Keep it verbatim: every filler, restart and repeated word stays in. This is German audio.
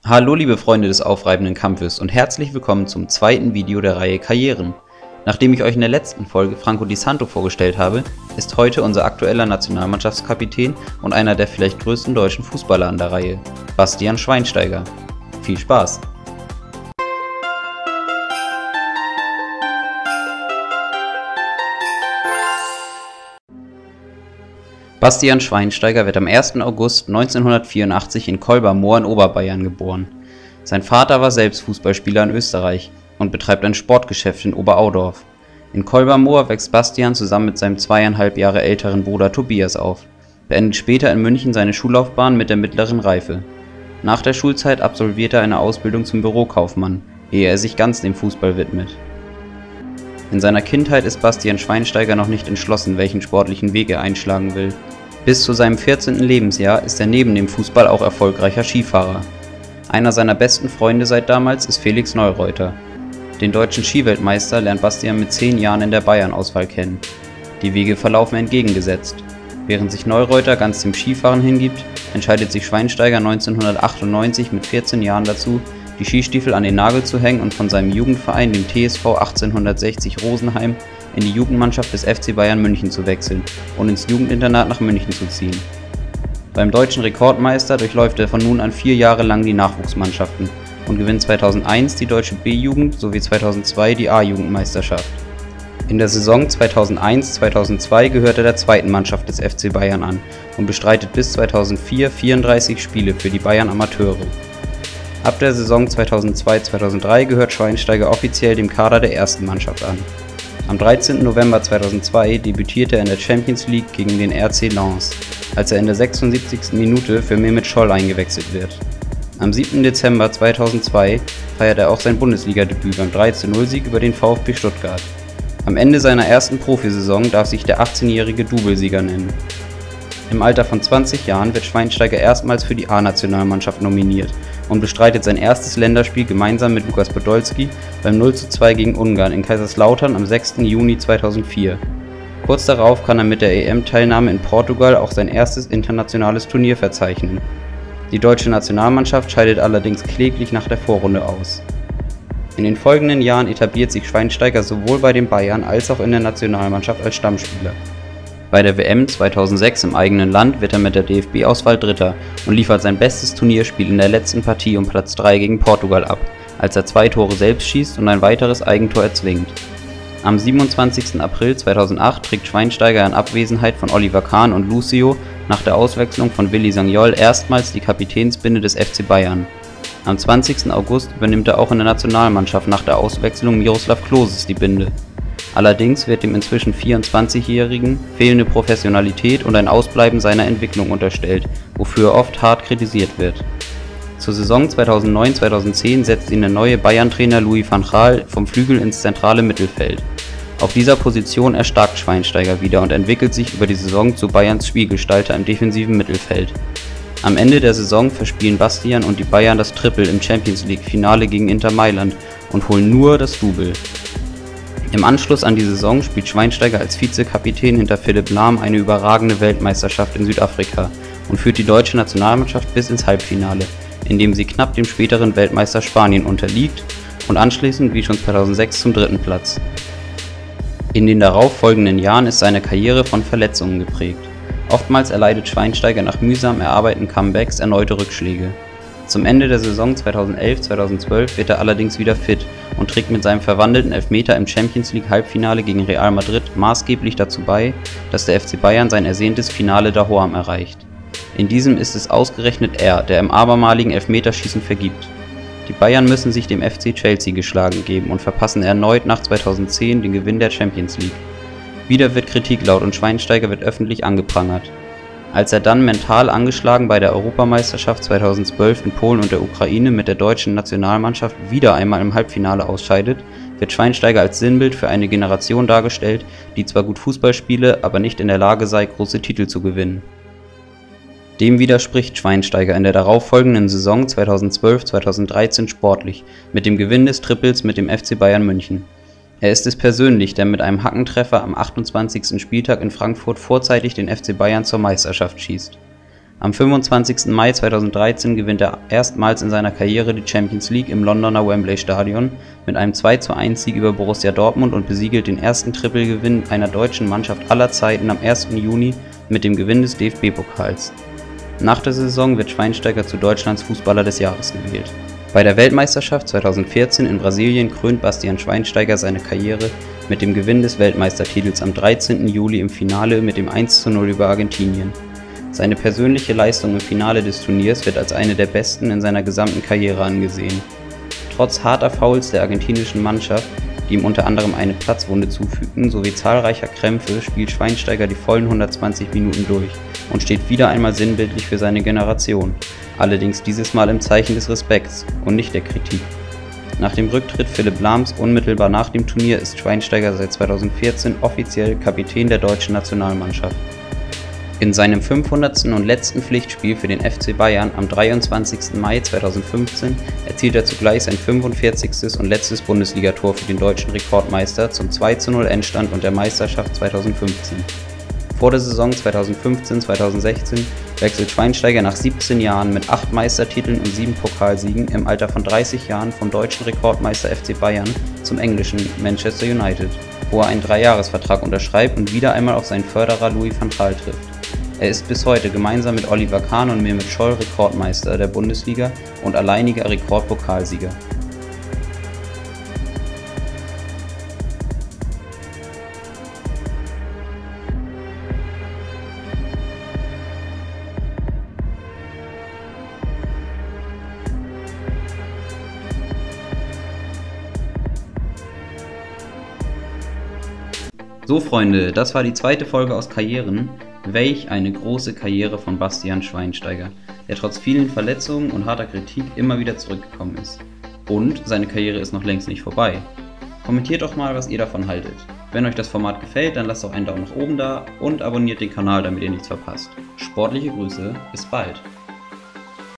Hallo liebe Freunde des aufreibenden Kampfes und herzlich willkommen zum zweiten Video der Reihe Karrieren. Nachdem ich euch in der letzten Folge Franco Di Santo vorgestellt habe, ist heute unser aktueller Nationalmannschaftskapitän und einer der vielleicht größten deutschen Fußballer an der Reihe, Bastian Schweinsteiger. Viel Spaß! Bastian Schweinsteiger wird am ersten August neunzehnhundertvierundachtzig in Kolbermoor in Oberbayern geboren. Sein Vater war selbst Fußballspieler in Österreich und betreibt ein Sportgeschäft in Oberaudorf. In Kolbermoor wächst Bastian zusammen mit seinem zweieinhalb Jahre älteren Bruder Tobias auf, beendet später in München seine Schullaufbahn mit der mittleren Reife. Nach der Schulzeit absolviert er eine Ausbildung zum Bürokaufmann, ehe er sich ganz dem Fußball widmet. In seiner Kindheit ist Bastian Schweinsteiger noch nicht entschlossen, welchen sportlichen Weg er einschlagen will. Bis zu seinem vierzehnten Lebensjahr ist er neben dem Fußball auch erfolgreicher Skifahrer. Einer seiner besten Freunde seit damals ist Felix Neureuter. Den deutschen Skiweltmeister lernt Bastian mit zehn Jahren in der Bayern-Auswahl kennen. Die Wege verlaufen entgegengesetzt. Während sich Neureuter ganz dem Skifahren hingibt, entscheidet sich Schweinsteiger neunzehnhundertachtundneunzig mit vierzehn Jahren dazu, die Skistiefel an den Nagel zu hängen und von seinem Jugendverein, dem T S V achtzehnhundertsechzig Rosenheim, in die Jugendmannschaft des F C Bayern München zu wechseln und ins Jugendinternat nach München zu ziehen. Beim deutschen Rekordmeister durchläuft er von nun an vier Jahre lang die Nachwuchsmannschaften und gewinnt zweitausendeins die deutsche B-Jugend sowie zweitausendzwei die A-Jugendmeisterschaft. In der Saison zweitausendeins zweitausendzwei gehört er der zweiten Mannschaft des F C Bayern an und bestreitet bis zweitausendvier vierunddreißig Spiele für die Bayern Amateure. Ab der Saison zweitausendzwei zweitausenddrei gehört Schweinsteiger offiziell dem Kader der ersten Mannschaft an. Am dreizehnten November zweitausendzwei debütierte er in der Champions League gegen den R C Lens, als er in der sechsundsiebzigsten Minute für Mehmet Scholl eingewechselt wird. Am siebten Dezember zweitausendzwei feiert er auch sein Bundesliga-Debüt beim drei zu null Sieg über den VfB Stuttgart. Am Ende seiner ersten Profisaison darf sich der achtzehnjährige Doublesieger nennen. Im Alter von zwanzig Jahren wird Schweinsteiger erstmals für die A-Nationalmannschaft nominiert und bestreitet sein erstes Länderspiel gemeinsam mit Lukas Podolski beim null zu zwei gegen Ungarn in Kaiserslautern am sechsten Juni zweitausendvier. Kurz darauf kann er mit der E M-Teilnahme in Portugal auch sein erstes internationales Turnier verzeichnen. Die deutsche Nationalmannschaft scheidet allerdings kläglich nach der Vorrunde aus. In den folgenden Jahren etabliert sich Schweinsteiger sowohl bei den Bayern als auch in der Nationalmannschaft als Stammspieler. Bei der W M zweitausendsechs im eigenen Land wird er mit der D F B-Auswahl Dritter und liefert sein bestes Turnierspiel in der letzten Partie um Platz drei gegen Portugal ab, als er zwei Tore selbst schießt und ein weiteres Eigentor erzwingt. Am siebenundzwanzigsten April zweitausendacht trägt Schweinsteiger in Abwesenheit von Oliver Kahn und Lucio nach der Auswechslung von Willi Sagnol erstmals die Kapitänsbinde des F C Bayern. Am zwanzigsten August übernimmt er auch in der Nationalmannschaft nach der Auswechslung Miroslav Kloses die Binde. Allerdings wird dem inzwischen vierundzwanzigjährigen fehlende Professionalität und ein Ausbleiben seiner Entwicklung unterstellt, wofür er oft hart kritisiert wird. Zur Saison zweitausendneun zweitausendzehn setzt ihn der neue Bayern-Trainer Louis van Gaal vom Flügel ins zentrale Mittelfeld. Auf dieser Position erstarkt Schweinsteiger wieder und entwickelt sich über die Saison zu Bayerns Spielgestalter im defensiven Mittelfeld. Am Ende der Saison verspielen Bastian und die Bayern das Triple im Champions League-Finale gegen Inter Mailand und holen nur das Double. Im Anschluss an die Saison spielt Schweinsteiger als Vizekapitän hinter Philipp Lahm eine überragende Weltmeisterschaft in Südafrika und führt die deutsche Nationalmannschaft bis ins Halbfinale, in dem sie knapp dem späteren Weltmeister Spanien unterliegt und anschließend wie schon zweitausendsechs zum dritten Platz. In den darauf folgenden Jahren ist seine Karriere von Verletzungen geprägt. Oftmals erleidet Schweinsteiger nach mühsam erarbeiteten Comebacks erneute Rückschläge. Zum Ende der Saison zweitausendelf zweitausendzwölf wird er allerdings wieder fit und trägt mit seinem verwandelten Elfmeter im Champions League Halbfinale gegen Real Madrid maßgeblich dazu bei, dass der F C Bayern sein ersehntes Finale daheim erreicht. In diesem ist es ausgerechnet er, der im abermaligen Elfmeterschießen vergibt. Die Bayern müssen sich dem F C Chelsea geschlagen geben und verpassen erneut nach zweitausendzehn den Gewinn der Champions League. Wieder wird Kritik laut und Schweinsteiger wird öffentlich angeprangert. Als er dann mental angeschlagen bei der Europameisterschaft zweitausendzwölf in Polen und der Ukraine mit der deutschen Nationalmannschaft wieder einmal im Halbfinale ausscheidet, wird Schweinsteiger als Sinnbild für eine Generation dargestellt, die zwar gut Fußball spiele, aber nicht in der Lage sei, große Titel zu gewinnen. Dem widerspricht Schweinsteiger in der darauffolgenden Saison zweitausendzwölf zweitausenddreizehn sportlich mit dem Gewinn des Triples mit dem F C Bayern München. Er ist es persönlich, der mit einem Hackentreffer am achtundzwanzigsten Spieltag in Frankfurt vorzeitig den F C Bayern zur Meisterschaft schießt. Am fünfundzwanzigsten Mai zweitausenddreizehn gewinnt er erstmals in seiner Karriere die Champions League im Londoner Wembley Stadion mit einem zwei zu eins Sieg über Borussia Dortmund und besiegelt den ersten Trippelgewinn einer deutschen Mannschaft aller Zeiten am ersten Juni mit dem Gewinn des D F B-Pokals. Nach der Saison wird Schweinsteiger zu Deutschlands Fußballer des Jahres gewählt. Bei der Weltmeisterschaft zweitausendvierzehn in Brasilien krönt Bastian Schweinsteiger seine Karriere mit dem Gewinn des Weltmeistertitels am dreizehnten Juli im Finale mit dem eins zu null über Argentinien. Seine persönliche Leistung im Finale des Turniers wird als eine der besten in seiner gesamten Karriere angesehen. Trotz harter Fouls der argentinischen Mannschaft, die ihm unter anderem eine Platzwunde zufügten, sowie zahlreicher Krämpfe spielt Schweinsteiger die vollen hundertzwanzig Minuten durch und steht wieder einmal sinnbildlich für seine Generation, allerdings dieses Mal im Zeichen des Respekts und nicht der Kritik. Nach dem Rücktritt Philipp Lahms unmittelbar nach dem Turnier ist Schweinsteiger seit zweitausendvierzehn offiziell Kapitän der deutschen Nationalmannschaft. In seinem fünfhundertsten und letzten Pflichtspiel für den F C Bayern am dreiundzwanzigsten Mai zweitausendfünfzehn erzielt er zugleich sein fünfundvierzigstes und letztes Bundesligator für den deutschen Rekordmeister zum zwei zu null Endstand und der Meisterschaft zweitausendfünfzehn. Vor der Saison zweitausendfünfzehn zweitausendsechzehn wechselt Schweinsteiger nach siebzehn Jahren mit acht Meistertiteln und sieben Pokalsiegen im Alter von dreißig Jahren vom deutschen Rekordmeister F C Bayern zum englischen Manchester United, wo er einen Dreijahresvertrag unterschreibt und wieder einmal auf seinen Förderer Louis van Gaal trifft. Er ist bis heute gemeinsam mit Oliver Kahn und Mehmet Scholl Rekordmeister der Bundesliga und alleiniger Rekordpokalsieger. So Freunde, das war die zweite Folge aus Karrieren. Welch eine große Karriere von Bastian Schweinsteiger, der trotz vielen Verletzungen und harter Kritik immer wieder zurückgekommen ist. Und seine Karriere ist noch längst nicht vorbei. Kommentiert doch mal, was ihr davon haltet. Wenn euch das Format gefällt, dann lasst doch einen Daumen nach oben da und abonniert den Kanal, damit ihr nichts verpasst. Sportliche Grüße, bis bald!